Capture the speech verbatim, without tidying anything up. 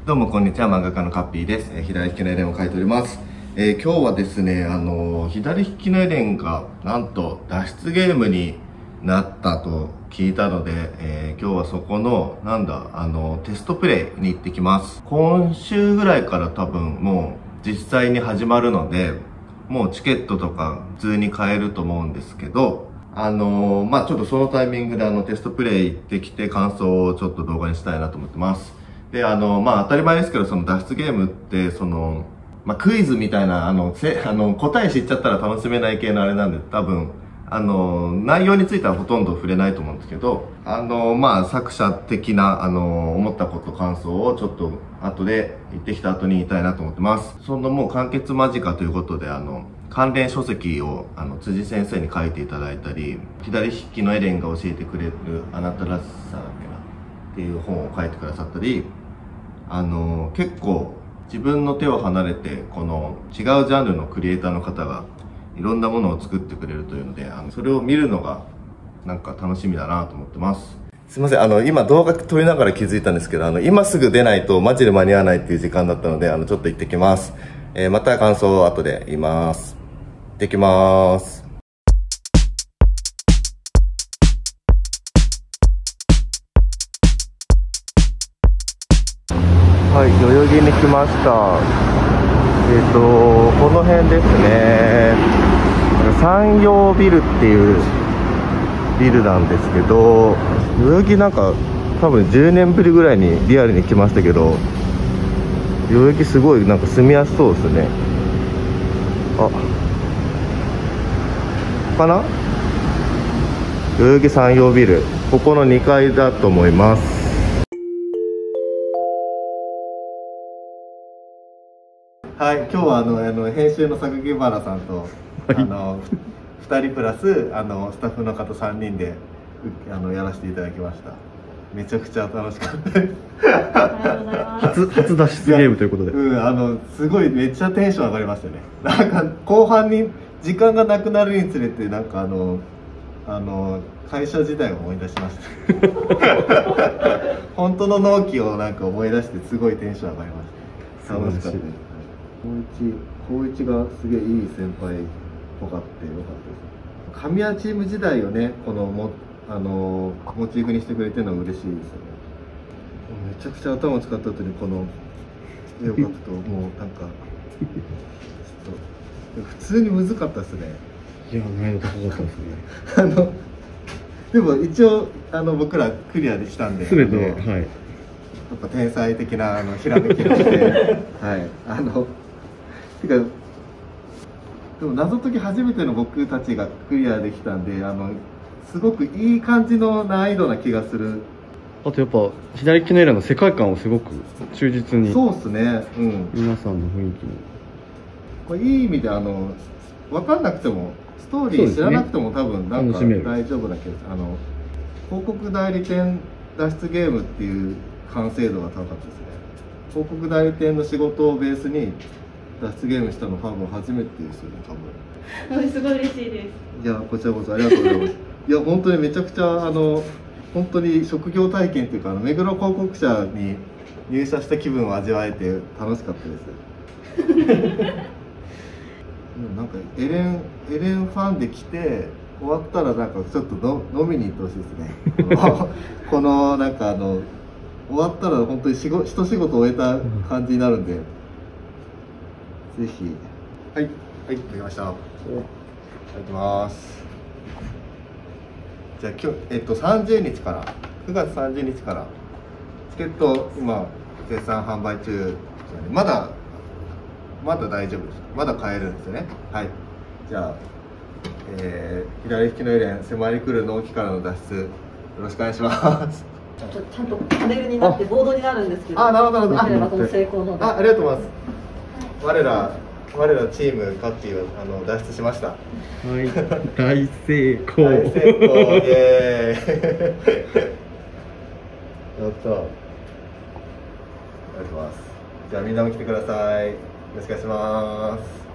どうもこんにちは、漫画家のカッピーです。えー、左利きのエレンを描いております。えー、今日はですね、あのー、左利きのエレンがなんと脱出ゲームになったと聞いたので、えー、今日はそこのなんだあのー、テストプレイに行ってきます。今週ぐらいから多分もう実際に始まるので、もうチケットとか普通に買えると思うんですけど、あのー、まあちょっとそのタイミングであのテストプレイ行ってきて感想をちょっと動画にしたいなと思ってます。で、あの、まあ当たり前ですけど、その脱出ゲームって、その、まあクイズみたいな、あの、せあの答え知っちゃったら楽しめない系のあれなんで、多分、あの、内容についてはほとんど触れないと思うんですけど、あの、まあ作者的な、あの、思ったこと、感想をちょっと後で行ってきた後に言いたいなと思ってます。そのもう完結間近ということで、あの、関連書籍をあの辻先生に書いていただいたり、左利きのエレンが教えてくれるあなたらしさだっけなっていう本を書いてくださったり、あの結構自分の手を離れてこの違うジャンルのクリエイターの方がいろんなものを作ってくれるというので、あのそれを見るのがなんか楽しみだなと思ってます。すいません、あの今動画撮りながら気づいたんですけど、あの今すぐ出ないとマジで間に合わないっていう時間だったので、あのちょっと行ってきます。えー、また感想を後で言います。行ってきます。はい、代々木に来ました。えっと、この辺ですね。山陽ビルっていうビルなんですけど、代々木なんか多分じゅうねんぶりぐらいにリアルに来ましたけど、代々木すごいなんか住みやすそうですね。あ、かな？代々木山陽ビル、ここのにかいだと思います。はい、今日はあのあの編集の榊原さんと、はい、あのふたりプラスあのスタッフの方さんにんであのやらせていただきました。めちゃくちゃ楽しかったです。 初初脱出ゲームということで、 うん、あのすごいめっちゃテンション上がりましたね。なんか後半に時間がなくなるにつれてなんかあのあの会社時代を思い出しました。本当の納期をなんか思い出してすごいテンション上がりました。楽しかったです。高一、高一がすげえいい先輩っぽかってよかったです。神谷チーム時代をね、このもあのモチーフにしてくれてるのは嬉しいですよね。めちゃくちゃ頭を使った後にこの絵を描くともうなんかちょっと普通に難かったですね。 いや、難易度高かったですね。 あのでも一応あの僕らクリアでしたんで、 全て、はい、 やっぱ天才的なあのひらめきをして、はい、あのてかでも謎解き初めての僕たちがクリアできたんで、あのすごくいい感じの難易度な気がする。 あとやっぱ左利きのエラの世界観をすごく忠実に、 そうっすね、うん、 皆さんの雰囲気もこれいい意味であの分かんなくてもストーリー知らなくても、ね、多分なんか大丈夫だけど、あの広告代理店脱出ゲームっていう完成度が高かったですね。広告代理店の仕事をベースに脱出ゲームしたの多分初めてですよね、多分。すごい嬉しいです。 いや、こちらこそありがとうございます。いや、本当にめちゃくちゃあの本当に職業体験というか、あの目黒広告社に入社した気分を味わえて楽しかったです。なんかエレンエレンファンで来て終わったらなんかちょっとの飲みに行ってほしいですね。このこのなんかあの終わったら本当に仕事一仕事終えた感じになるんで、ぜひ。はいはい、できました。いただきます。じゃあ今日えっとさんじゅうにちからくがつさんじゅうにちからチケット今絶賛販売中ですよね。まだまだ大丈夫です。まだ買えるんですよね。はい。じゃあ、えー、左利きのエレン迫り来る納期からの脱出よろしくお願いします。 ちょっとちゃんとパネルになってボードになるんですけど。 あ、なるほどなるほど。 あ、この成功の。 あ、ありがとうございます。我ら我らチームカッティはあの脱出しました。 はい、大成功。 大成功、イエーイ。やった。ありがとうございます。じゃあみんなも来てください。よろしくお願いします。